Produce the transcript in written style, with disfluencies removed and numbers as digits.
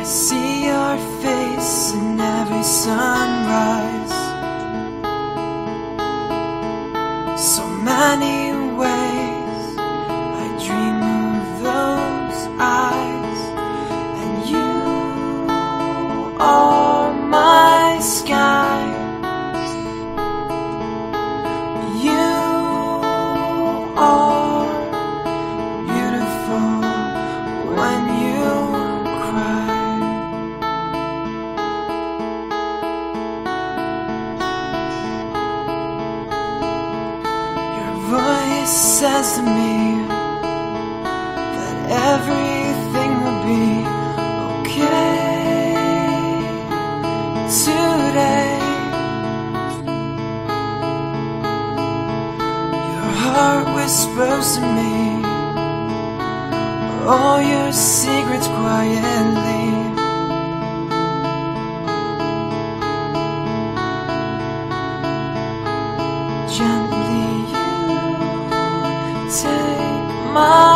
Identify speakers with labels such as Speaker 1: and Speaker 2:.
Speaker 1: I see your face in every sunrise. So many ways I dream of those eyes, and you are my sky. You are beautiful when you cry. Your voice says to me that everything will be okay today. Your heart whispers to me all your secrets quietly. Gently you take my